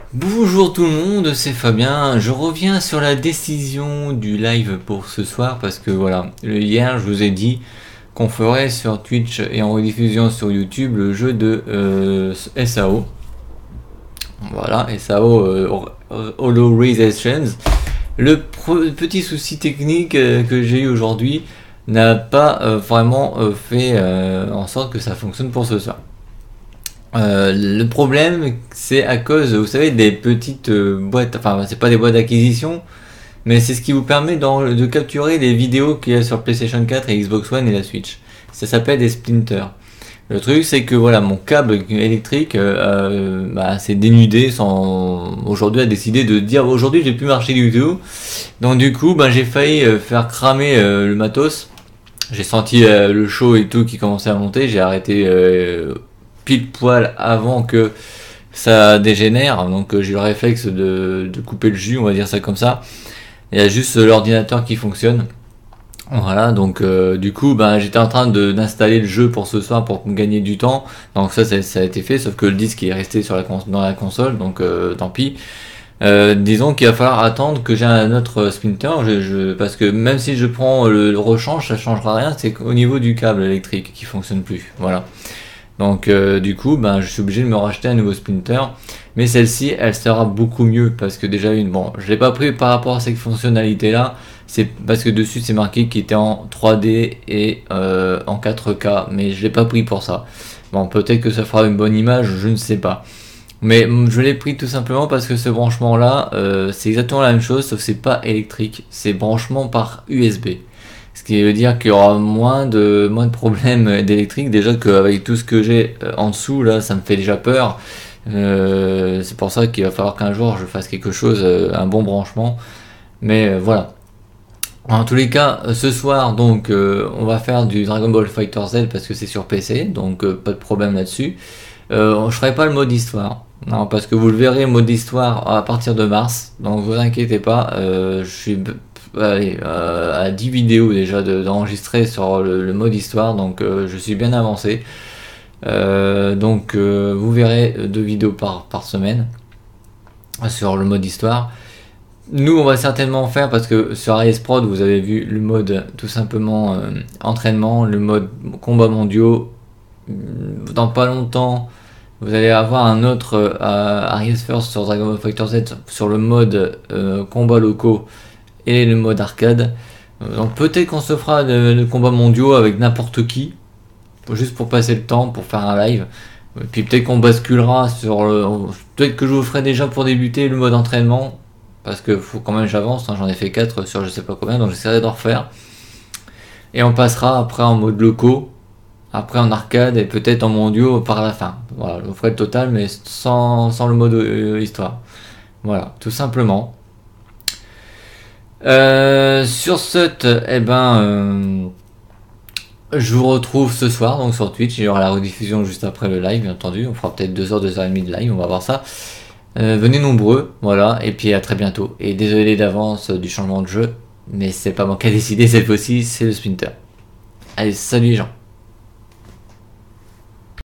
Bonjour tout le monde, c'est Fabien. Je reviens sur la décision du live pour ce soir parce que voilà, hier je vous ai dit qu'on ferait sur Twitch et en rediffusion sur YouTube le jeu de SAO. Voilà, SAO Holorizations. Petit souci technique que j'ai eu aujourd'hui n'a pas vraiment fait en sorte que ça fonctionne pour ce soir. Le problème, c'est à cause, vous savez, des petites boîtes, enfin, c'est pas des boîtes d'acquisition, mais c'est ce qui vous permet de capturer les vidéos qu'il y a sur PlayStation 4 et Xbox One et la Switch. Ça s'appelle des splinters. Le truc, c'est que voilà, mon câble électrique s'est dénudé aujourd'hui a décidé de dire aujourd'hui j'ai plus marché du tout. Donc du coup, j'ai failli faire cramer le matos. J'ai senti le chaud et tout qui commençait à monter. J'ai arrêté pile poil avant que ça dégénère, donc j'ai le réflexe de couper le jus, on va dire ça comme ça. Il y a juste l'ordinateur qui fonctionne. Voilà, donc du coup, j'étais en train d'installer le jeu pour ce soir pour gagner du temps. Donc ça a été fait, sauf que le disque est resté dans la console, donc tant pis. Disons qu'il va falloir attendre que j'ai un autre splinter, parce que même si je prends le rechange, ça changera rien. C'est au niveau du câble électrique qui fonctionne plus. Voilà. Donc du coup, je suis obligé de me racheter un nouveau splinter. Mais celle-ci, elle sera beaucoup mieux parce que déjà je l'ai pas pris par rapport à cette fonctionnalité-là. C'est parce que dessus c'est marqué qu'il était en 3D et en 4K, mais je l'ai pas pris pour ça. Bon, peut-être que ça fera une bonne image, je ne sais pas. Mais je l'ai pris tout simplement parce que ce branchement-là, c'est exactement la même chose, sauf que c'est pas électrique, c'est branchement par USB. Ce qui veut dire qu'il y aura moins de problèmes d'électrique. Déjà qu'avec tout ce que j'ai en dessous, là, ça me fait déjà peur. C'est pour ça qu'il va falloir qu'un jour je fasse quelque chose, un bon branchement. Mais voilà. En tous les cas, ce soir, donc, on va faire du Dragon Ball Fighter Z parce que c'est sur PC, donc pas de problème là-dessus. Je ferai pas le mode histoire. Non, parce que vous le verrez, mode histoire à partir de mars. Donc vous inquiétez pas, je suis à 10 vidéos déjà d'enregistrer sur le mode histoire, donc je suis bien avancé. Donc vous verrez 2 vidéos par semaine sur le mode histoire. Nous on va certainement faire, parce que sur AS Prod vous avez vu le mode tout simplement entraînement, le mode combat mondiaux. Dans pas longtemps vous allez avoir un autre Arias First sur Dragon Ball Fighter Z sur le mode combat locaux et le mode arcade. Donc peut-être qu'on se fera de combats mondiaux avec n'importe qui, juste pour passer le temps, pour faire un live. Et puis peut-être qu'on basculera peut-être que je vous ferai déjà pour débuter le mode entraînement, parce que faut quand même j'avance, j'en ai fait 4 sur je sais pas combien, donc j'essaierai d'en refaire. Et on passera après en mode locaux, après en arcade et peut-être en mondiaux par la fin. Voilà, je vous ferai le total, mais sans le mode histoire. Voilà, tout simplement. Sur ce, je vous retrouve ce soir donc sur Twitch. Il y aura la rediffusion juste après le live, bien entendu. On fera peut-être 2h, 2h30 de live, on va voir ça. Venez nombreux, voilà, et puis à très bientôt. Et désolé d'avance du changement de jeu, mais c'est pas moi qui a décidé cette fois-ci, c'est le Splinter. Allez, salut les gens.